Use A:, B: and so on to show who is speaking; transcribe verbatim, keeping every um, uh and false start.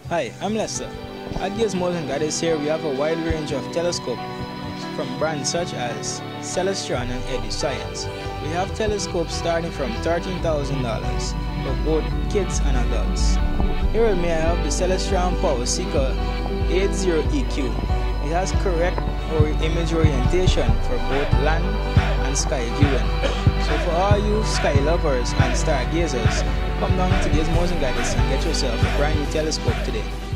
A: Hi, I'm Lester. At Gizmos and Gadgets here we have a wide range of telescopes from brands such as Celestron and EduScience. We have telescopes starting from thirteen thousand dollars for both kids and adults. Here with me I have the Celestron Power Seeker eighty E Q. It has correct or image orientation for both land and sky viewing. So for all you sky lovers and stargazers, come down to Gizmos and Gadgets and get yourself a brand new telescope today.